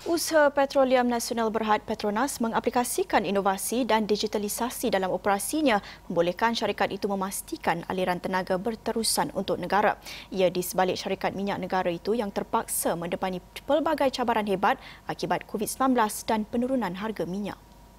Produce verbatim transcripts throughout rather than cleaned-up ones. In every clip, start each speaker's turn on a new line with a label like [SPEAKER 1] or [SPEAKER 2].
[SPEAKER 1] Usaha Petroleum Nasional Berhad Petronas mengaplikasikan inovasi dan digitalisasi dalam operasinya membolehkan syarikat itu memastikan aliran tenaga berterusan untuk negara. Ia di sebalik syarikat minyak negara itu yang terpaksa mendepani pelbagai cabaran hebat akibat COVID sembilan belas dan penurunan harga minyak.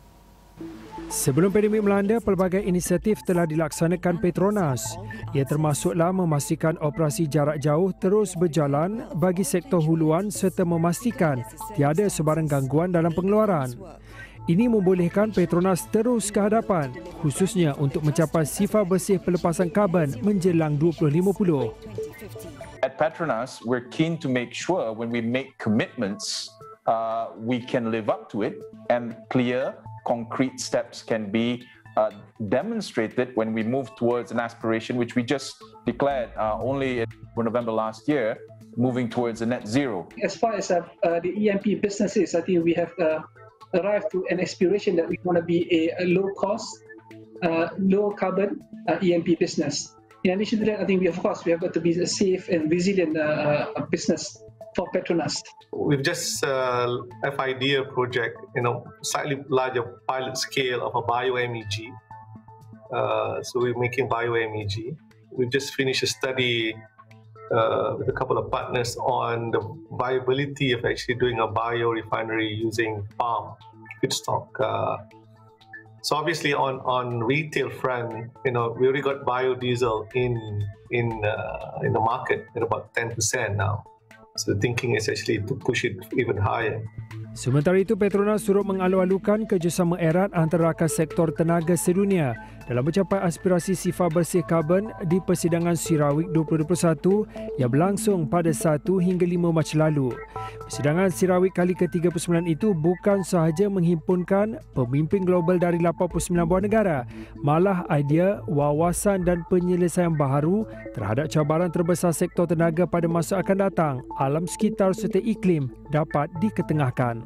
[SPEAKER 2] Sebelum pandemik melanda, pelbagai inisiatif telah dilaksanakan Petronas. Ia termasuklah memastikan operasi jarak jauh terus berjalan bagi sektor huluan serta memastikan tiada sebarang gangguan dalam pengeluaran. Ini membolehkan Petronas terus ke hadapan, khususnya untuk mencapai sifar bersih pelepasan karbon menjelang dua ribu lima puluh.
[SPEAKER 3] At Petronas, we're keen to make sure when we make commitments, uh, we can live up to it, and clear concrete steps can be uh, demonstrated when we move towards an aspiration which we just declared uh, only in November last year, moving towards a net zero.
[SPEAKER 4] As far as uh, uh, the E M P businesses, I think we have uh, arrived to an aspiration that we want to be a, a low cost, uh, low carbon uh, E M P business. In addition to that, I think we, of course, we have got to be a safe and resilient uh, uh, business for Petronas.
[SPEAKER 5] We've just uh, F I D a project, you know, slightly larger pilot scale of a bio-M E G. Uh, so we're making bio-M E G. We've just finished a study uh, with a couple of partners on the viability of actually doing a biorefinery using palm feedstock. Uh, so obviously on, on retail front, you know, we already got biodiesel in, in, uh, in the market at about ten percent now. So the thinking is actually to push it even higher.
[SPEAKER 2] Sementara itu, Petronas turut mengalu-alukan kerjasama erat antara rakan sektor tenaga sedunia dalam mencapai aspirasi sifar bersih karbon di persidangan Sirawik dua ribu dua puluh satu yang berlangsung pada satu hingga lima Mac lalu. Persidangan Sirawik kali ke tiga puluh sembilan itu bukan sahaja menghimpunkan pemimpin global dari lapan puluh sembilan buah negara, malah idea, wawasan dan penyelesaian baharu terhadap cabaran terbesar sektor tenaga pada masa akan datang, alam sekitar serta iklim dapat diketengahkan.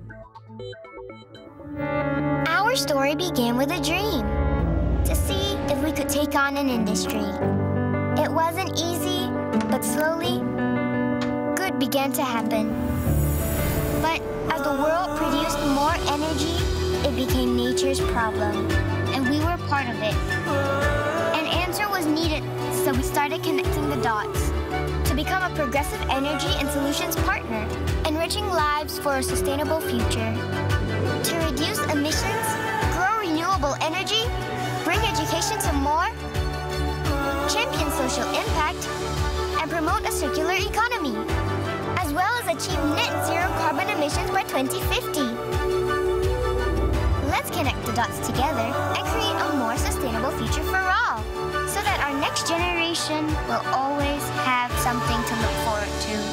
[SPEAKER 6] Our story began with a dream, to see if we could take on an industry. It wasn't easy, but slowly, good began to happen. But as the world produced more energy, it became nature's problem, and we were part of it. An answer was needed, so we started connecting the dots to become a progressive energy and solutions partner, enriching lives for a sustainable future. To reduce emissions, grow renewable energy, bring education to more, champion social impact, and promote a circular economy, as well as achieve net zero carbon emissions by twenty fifty. Let's connect the dots together and create a more sustainable future for all, so that our next generation will always have something to look forward to.